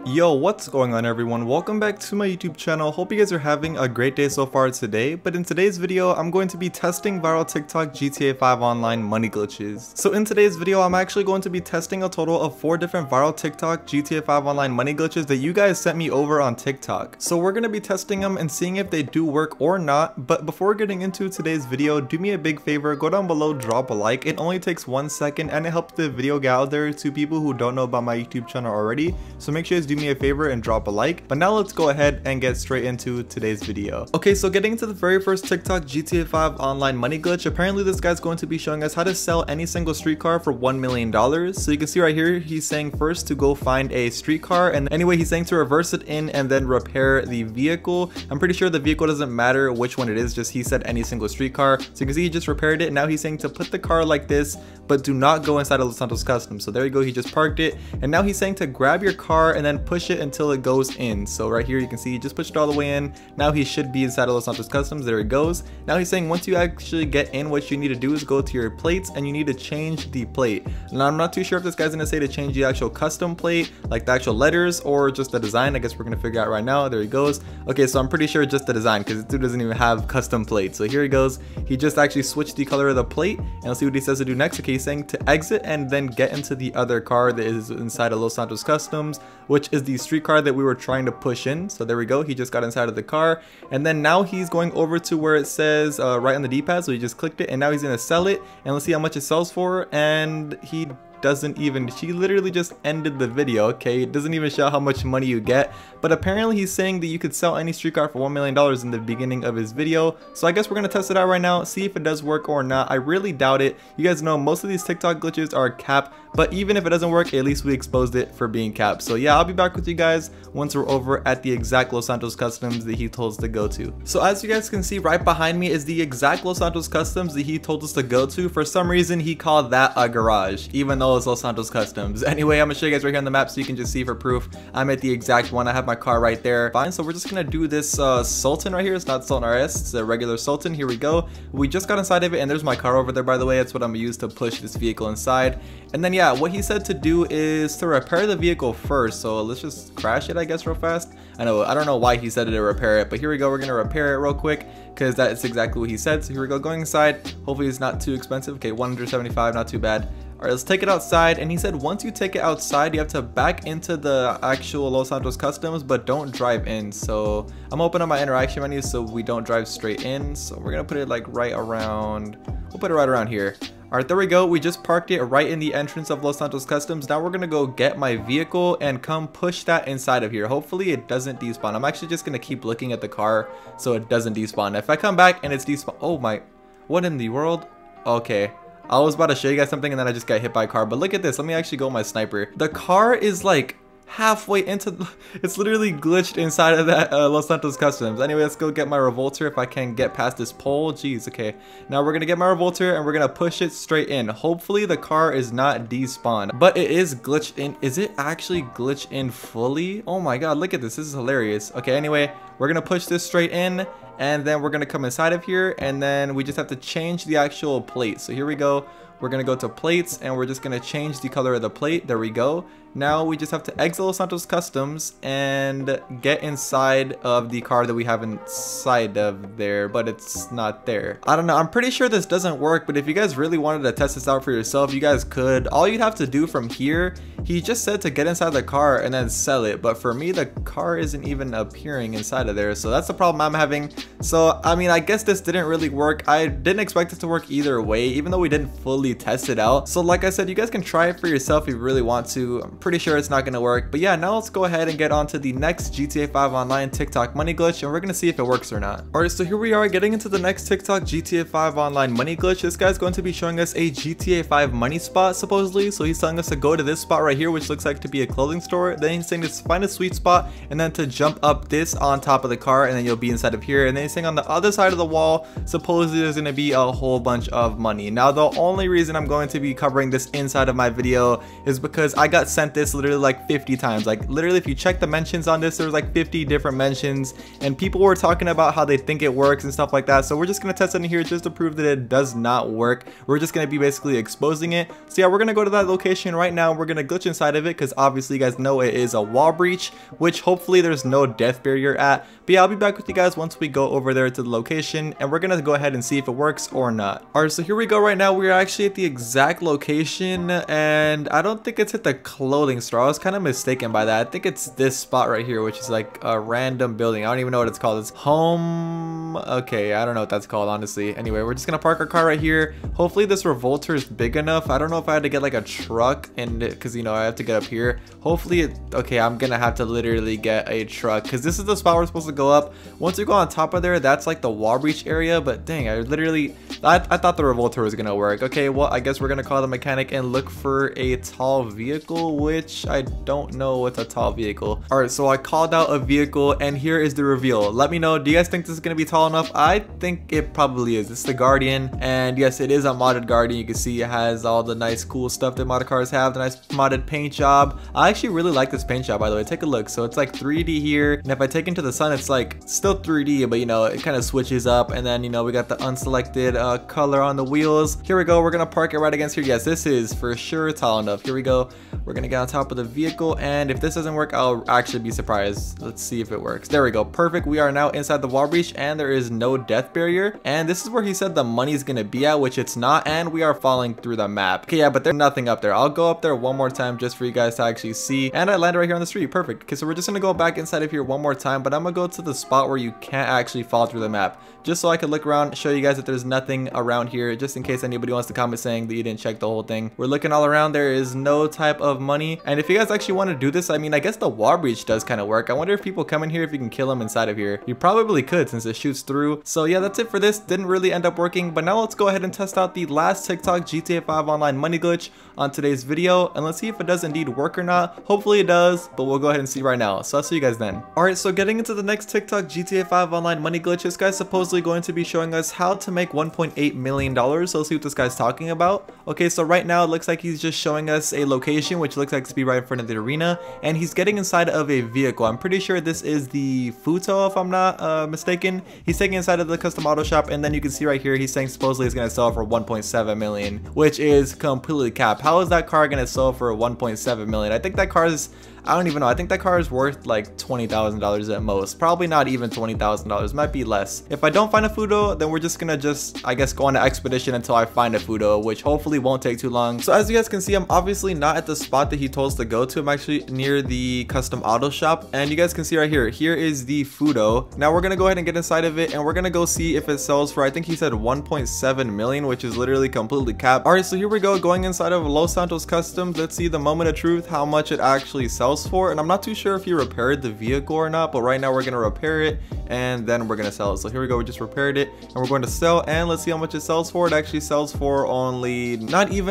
Yo, what's going on everyone? Welcome back to my YouTube channel. Hope you guys are having a great day so far today. But in today's video, I'm going to be testing viral TikTok GTA 5 online money glitches. So in today's video, I'm actually going to be testing a total of 4 different viral TikTok GTA 5 online money glitches that you guys sent me over on TikTok. So we're going to be testing them and seeing if they do work or not. But before getting into today's video, do me a big favor, go down below, drop a like. It only takes 1 second and it helps the video get out there to people who don't know about my YouTube channel already. So make sure you guys do me a favor and drop a like. But now let's go ahead and get straight into today's video. Okay, so getting into the very first TikTok GTA 5 online money glitch. Apparently this guy's going to be showing us how to sell any single streetcar for $1 million. So you can see right here, he's saying first to go find a streetcar, and anyway he's saying to reverse it in and then repair the vehicle. I'm pretty sure the vehicle doesn't matter which one it is, just he said any single streetcar. So you can see he just repaired it, and now he's saying to put the car like this, but do not go inside of Los Santos Customs. So there you go, he just parked it, and now he's saying to grab your car and then push it until it goes in. So right here you can see he just pushed it all the way in. Now he should be inside of Los Santos Customs. There it goes. Now he's saying once you actually get in, what you need to do is go to your plates and you need to change the plate. Now I'm not too sure if this guy's gonna say to change the actual custom plate, like the actual letters, or just the design. I guess we're gonna figure out right now. There he goes. Okay, so I'm pretty sure just the design, because this dude doesn't even have custom plates. So here he goes. He just actually switched the color of the plate, and let's see what he says to do next. Okay, he's saying to exit and then get into the other car that is inside of Los Santos Customs, which is the streetcar that we were trying to push in. So there we go, he just got inside of the car, and then now he's going over to where it says right on the D-pad. So he just clicked it, and now he's gonna sell it, and let's see how much it sells for. And he doesn't even, she literally just ended the video. Okay, it doesn't even show how much money you get, but apparently he's saying that you could sell any streetcar for $1 million in the beginning of his video. So I guess we're gonna test it out right now, see if it does work or not. I really doubt it. You guys know most of these TikTok glitches are cap, but even if it doesn't work, at least we exposed it for being cap. So yeah, I'll be back with you guys once we're over at the exact Los Santos Customs that he told us to go to. So as you guys can see, right behind me is the exact Los Santos Customs that he told us to go to. For some reason he called that a garage, even though it's Los Santos Customs. Anyway, I'm gonna show you guys right here on the map so you can just see for proof. I'm at the exact one. I have my car right there. Fine, so we're just gonna do this Sultan right here. It's not Sultan RS, it's a regular Sultan. Here we go. We just got inside of it, and there's my car over there, by the way. That's what I'm gonna use to push this vehicle inside. And then yeah, what he said to do is to repair the vehicle first. So let's just crash it, I guess, real fast. I don't know why he said to repair it, but here we go. We're gonna repair it real quick because that's exactly what he said. So here we go, going inside. Hopefully it's not too expensive. Okay, 175, not too bad. Alright, let's take it outside, and he said once you take it outside, you have to back into the actual Los Santos Customs, but don't drive in. So I'm opening up my interaction menu so we don't drive straight in. So we're gonna put it like right around, we'll put it right around here. Alright, there we go. We just parked it right in the entrance of Los Santos Customs. Now we're gonna go get my vehicle and come push that inside of here. Hopefully it doesn't despawn. I'm actually just gonna keep looking at the car so it doesn't despawn. If I come back and it's despawn, oh my, what in the world? Okay, I was about to show you guys something and then I just got hit by a car, but look at this. Let me actually go with my sniper. The car is like halfway into, it's literally glitched inside of that Los Santos Customs. Anyway, let's go get my revolter if I can get past this pole. Jeez, okay. Now we're gonna get my revolter and we're gonna push it straight in. Hopefully the car is not despawned, but it is glitched in. Is it actually glitched in fully? Oh my god, look at this. This is hilarious. Okay, anyway, we're gonna push this straight in, and then we're gonna come inside of here, and then we just have to change the actual plate. So here we go. We're gonna go to plates, and we're just gonna change the color of the plate. There we go. Now we just have to exit Los Santos Customs and get inside of the car that we have inside of there, but it's not there. I don't know, I'm pretty sure this doesn't work, but if you guys really wanted to test this out for yourself, you guys could. All you'd have to do from here, he just said to get inside the car and then sell it, but for me the car isn't even appearing inside of there, so that's the problem I'm having. So I mean, I guess this didn't really work. I didn't expect it to work either way, even though we didn't fully test it out. So like I said, you guys can try it for yourself if you really want to. I'm pretty sure it's not gonna work, but yeah, now let's go ahead and get on to the next GTA 5 online TikTok money glitch, and we're gonna see if it works or not. Alright, so here we are getting into the next TikTok GTA 5 online money glitch. This guy's going to be showing us a GTA 5 money spot supposedly. So he's telling us to go to this spot right here, which looks like to be a clothing store. Then he's saying to find a sweet spot and then to jump up this on top of the car, and then you'll be inside of here. And then he's saying on the other side of the wall, supposedly there's going to be a whole bunch of money. Now, the only reason I'm going to be covering this inside of my video is because I got sent this literally like 50 times. Like literally, if you check the mentions on this, there's like 50 different mentions, and people were talking about how they think it works and stuff like that. So we're just going to test it in here just to prove that it does not work. We're just going to be basically exposing it. So yeah, we're going to go to that location right now. We're going to glitch inside of it because obviously you guys know it is a wall breach, which hopefully there's no death barrier at. But yeah, I'll be back with you guys once we go over there to the location, and we're going to go ahead and see if it works or not. Alright, so here we go. Right now we are actually at the exact location, and I don't think it's at the clothing store. I was kind of mistaken by that. I think it's this spot right here, which is like a random building. I don't even know what it's called. It's home. Okay, I don't know what that's called, honestly. Anyway, we're just gonna park our car right here. Hopefully this revolter is big enough. I don't know if I had to get like a truck, and because you know I have to get up here. Hopefully okay, I'm gonna have to literally get a truck because this is the spot we're supposed to go up. Once we go on top of there, that's like the wall breach area. But dang, I thought the revolter was gonna work. Okay, well, I guess we're gonna call the mechanic and look for a tall vehicle, which I don't know what's a tall vehicle. All right, so I called out a vehicle, and here is the reveal. Let me know, do you guys think this is gonna be tall enough? I think it probably is. It's the Guardian, and yes, it is a modded Guardian. You can see it has all the nice cool stuff that modded cars have, the nice modded paint job. I actually really like this paint job, by the way. Take a look. So it's like 3D here, and if I take into the sun, it's like still 3D, but you know, it kind of switches up. And then, you know, we got the unselected color on the wheels. Here we go. We're gonna park it right against here. Yes, this is for sure tall enough. Here we go. We're gonna get on top of the vehicle, and if this doesn't work, I'll actually be surprised. Let's see if it works. There we go. Perfect. We are now inside the wall breach, and there is no death barrier, and this is where he said the money's gonna be at, which it's not, and we are falling through the map. Okay, yeah, but there's nothing up there. I'll go up there one more time just for you guys to actually see, and I landed right here on the street. Perfect. Okay, so we're just gonna go back inside of here one more time, but I'm gonna go to the spot where you can't actually fall through the map, just so I can look around, show you guys that there's nothing around here, just in case anybody wants to comment saying that you didn't check the whole thing. We're looking all around. There is no type of money, and if you guys actually want to do this, I mean, I guess the wall breach does kind of work. I wonder if people come in here, if you can kill them inside of here. You probably could, since it shoots through. So yeah, that's it for this. Didn't really end up working, but now let's go ahead and test out the last TikTok GTA 5 online money glitch on today's video, and let's see if it does indeed work or not. Hopefully it does, but we'll go ahead and see right now. So I'll see you guys then. Alright, so getting into the next TikTok GTA 5 online money glitch, this guy's supposedly going to be showing us how to make $1.8 million. So let's see what this guy's talking about. Okay, so right now it looks like he's just showing us a location, which looks like to be right in front of the arena, and he's getting inside of a vehicle. I'm pretty sure this is the Futo, if I'm not mistaken. He's taking inside of the custom auto shop, and then you can see right here he's saying supposedly it's going to sell for 1.7 million, which is completely cap. How is that car going to sell for 1.7 million? I think that car is, I don't even know. I think that car is worth like $20,000 at most. Probably not even $20,000. Might be less. If I don't find a Futo, then we're just gonna I guess, go on an expedition until I find a Futo, which hopefully won't take too long. So as you guys can see, I'm obviously not at the spot that he told us to go to. I'm actually near the custom auto shop, and you guys can see right here. Here is the Futo. Now we're gonna go ahead and get inside of it, and we're gonna go see if it sells for, I think he said 1.7 million, which is literally completely capped. All right, so here we go, going inside of Los Santos Customs. Let's see the moment of truth, how much it actually sells for. And I'm not too sure if he repaired the vehicle or not, but right now we're gonna repair it, and then we're gonna sell it. So here we go, we just repaired it, and we're going to sell, and let's see how much it sells for. It actually sells for only not even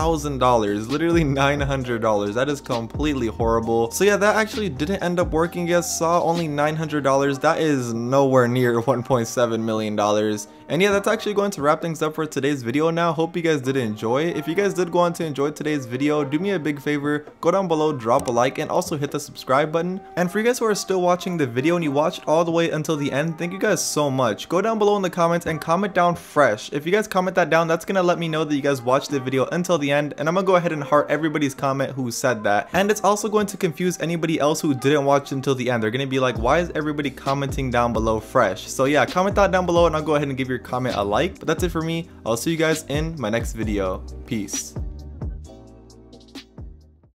$1,000, literally $900. That is completely horrible. So yeah, that actually didn't end up working. You guys saw only $900. That is nowhere near $1.7 million. And yeah, that's actually going to wrap things up for today's video now. Hope you guys did enjoy. If you guys did go on to enjoy today's video, do me a big favor, go down below, drop a like, and also hit the subscribe button. And for you guys who are still watching the video and you watched all the way until the end, thank you guys so much. Go down below in the comments and comment down fresh. If you guys comment that down, that's gonna let me know that you guys watched the video until the end, and I'm gonna go ahead and heart everybody's comment who said that. And it's also going to confuse anybody else who didn't watch until the end. They're gonna be like, why is everybody commenting down below fresh? So yeah, comment that down below, and I'll go ahead and give your comment a like. But that's it for me. I'll see you guys in my next video. Peace.